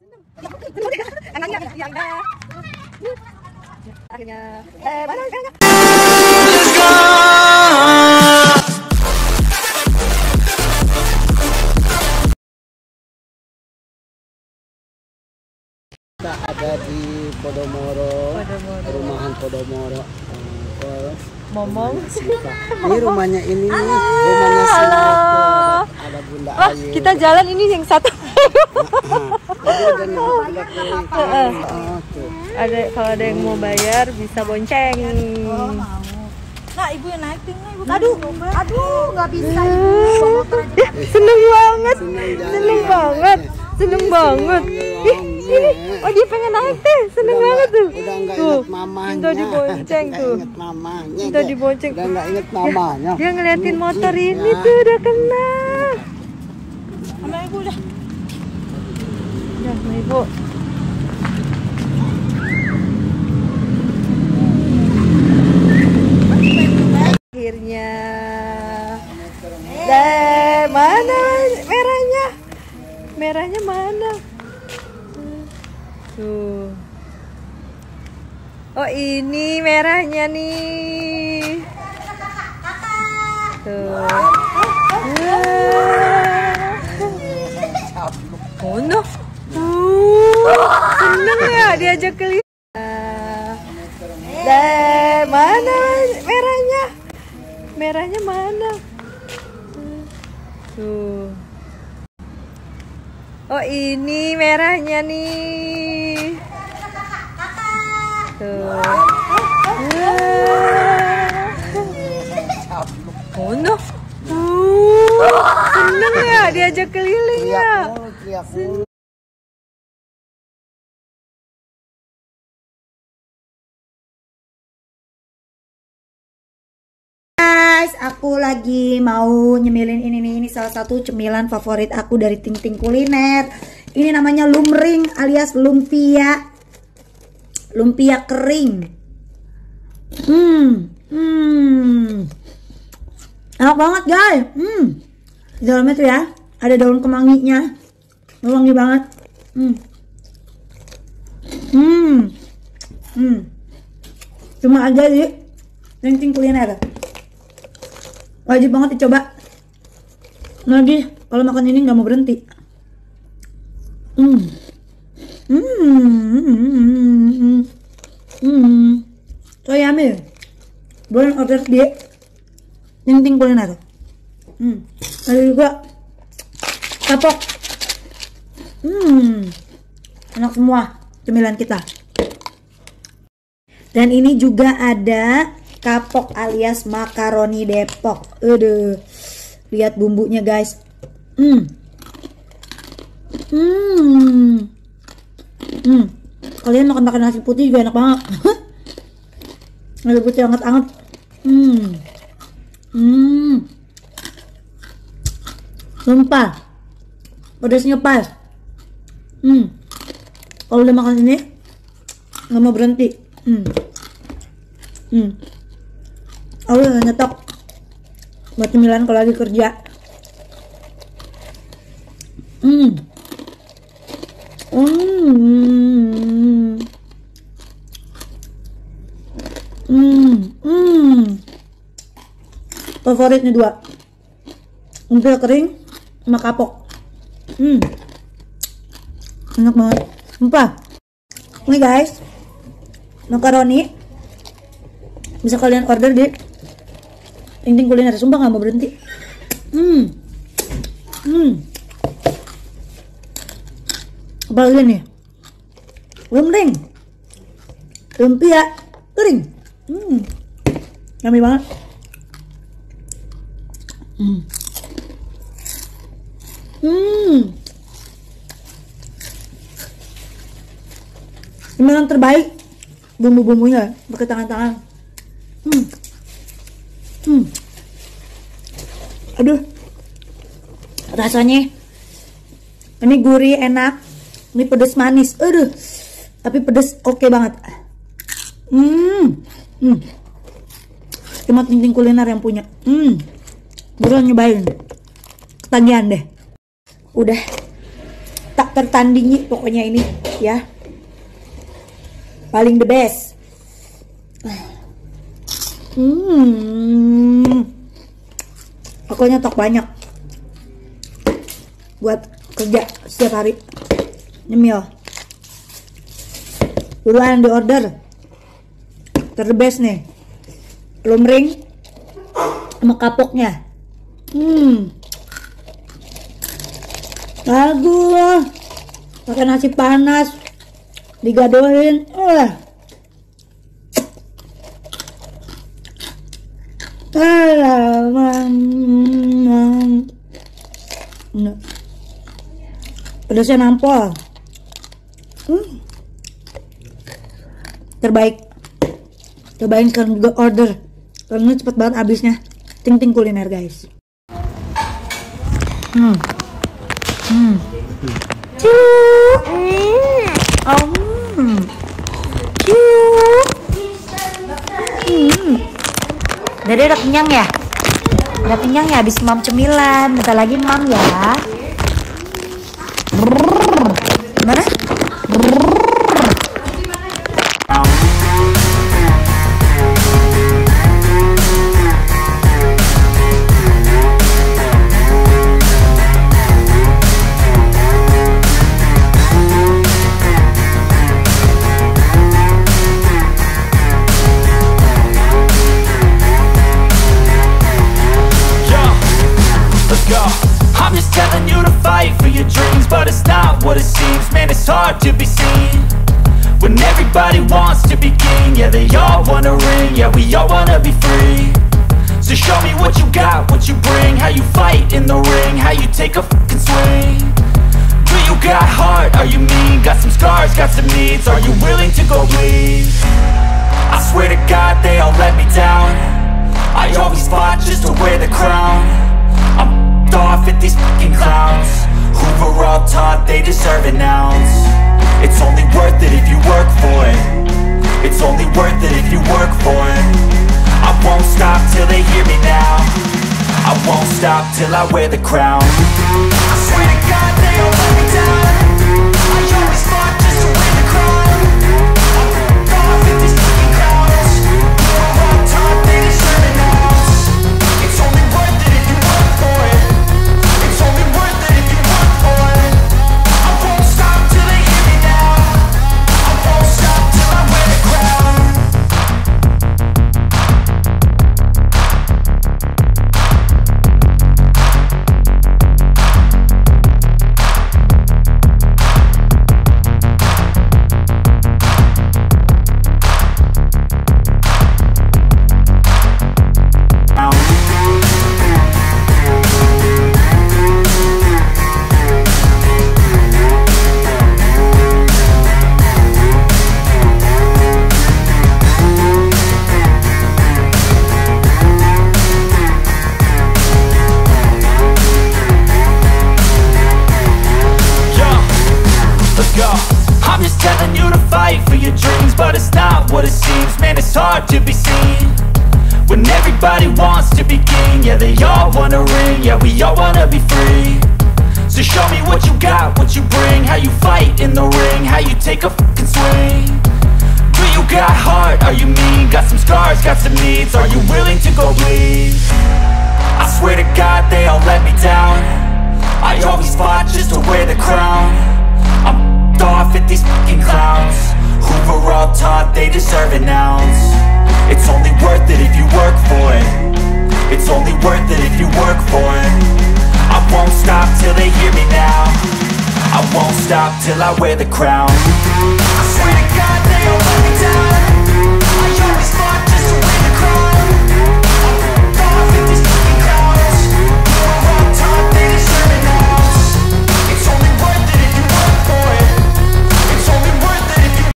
Akhirnya, kita ada di Podomoro, rumahan Podomoro. Momong. Ini rumahnya ini nih, rumahnya Sita. Ada Bunda Ayu. Kita jalan ini yang satu. Ada kalau ada yang mau bayar bisa bonceng. Oh, mau. Nah, ibu yang naikin nih, ibu. Aduh, nggak bisa ibu. Seneng banget, seneng banget. Oh dia pengen naik teh, seneng banget tuh. Udah nggak inget mamanya. Minta dibonceng tuh. Inget mamanya. Minta dibonceng. Udah nggak inget mamanya. Dia ngeliatin motor ini tuh udah kena. Sama ibu udah. Ya, sama ibu. Akhirnya. Mana merahnya? Merahnya mana? Tuh. Oh ini merahnya nih. Tuh. Oh no. Seneng ya diajak keliling. Mana merahnya? Merahnya mana? Tuh. Oh ini merahnya nih. Tuh. Oh no. Seneng ya diajak keliling ya. Guys, aku lagi mau nyemilin ini nih. Ini salah satu cemilan favorit aku dari Ting Ting Kuliner. Ini namanya lumring alias lumpia. Lumpia kering. Enak banget guys. Di dalamnya tuh ya ada daun kemanginya. Wangi banget. Cuma aja di Ting Ting Kuliner. Wajib banget dicoba. Lagi kalau makan ini nggak mau berhenti. So yummy. Boleh order di Ting Ting Kuliner. Ada juga kapok. Enak semua cemilan kita. Dan ini juga ada kapok alias makaroni Depok. Aduh. Lihat bumbunya guys. Kalian makan nasi putih juga enak banget. Nasi putih anget-anget. Sumpah. Pedasnya pas. Kalau udah makan ini nggak mau berhenti. Aku udah nyetok buat cemilan kalau lagi kerja. Favoritnya dua, lumpia kering sama kapok. Enak banget, sumpah. Ini guys, makaroni bisa kalian order di Ting Ting Kuliner. Sumpah nggak mau berhenti. Apalagi nih, lumring lumpia kering. Yummy banget. Cemilan terbaik, bumbu-bumbunya pakai tangan-tangan. Aduh, rasanya ini gurih enak, ini pedes manis. Aduh, tapi pedes oke banget. Cuma Ting Ting Kuliner yang punya. Buruan nyobain, ketagihan deh. Udah tak tak tertandingi pokoknya ini ya. Paling the best. Aku nyetok banyak buat kerja setiap hari. Nyemil. Buruan di order. The best nih. Lumring sama kapoknya. Bagus. Pakai nasi panas digadohin. Pedasnya nampol. Terbaik. Cobain kan juga order. Karena cepet banget habisnya. Ting Ting Kuliner guys. Jadi udah kenyang ya? Udah kenyang ya habis mam cemilan. Bentar lagi mam ya. Gimana? I'm just telling you to fight for your dreams, but it's not what it seems. Man, it's hard to be seen when everybody wants to be king. Yeah, they all wanna ring, yeah, we all wanna be free. So show me what you got, what you bring, how you fight in the ring, how you take a fucking swing. Do you got heart, are you mean? Got some scars, got some needs, are you willing to go bleed? I swear to God they all let me down. I always fought just to wear the crown. I'm off at these fucking clowns who were all taught they deserve an ounce. It's only worth it if you work for it. It's only worth it if you work for it. I won't stop till they hear me now. I won't stop till I wear the crown. I swear to God they all let me down. I always fought just to wear the crown. I'm off at these fucking clowns who were all taught they deserve an ounce. It's only worth it if you work for it. It's only worth it if you work for it. I won't stop till they hear me now. I won't stop till I wear the crown. I'm just telling you to fight for your dreams, but it's not what it seems. Man, it's hard to be seen when everybody wants to be king. Yeah, they all wanna ring, yeah, we all wanna be free. So show me what you got, what you bring, how you fight in the ring, how you take a fucking swing. Do you got heart, are you mean? Got some scars, got some needs, are you willing to go bleed? I swear to God they all let me down. I always fought just to wear the crown. I'm off at these fucking clowns who were all taught they deserve an ounce. It's only worth it if you work for it. It's only worth it if you work for it. I won't stop till they hear me now. I won't stop till I wear the crown. I swear to God they all let me down.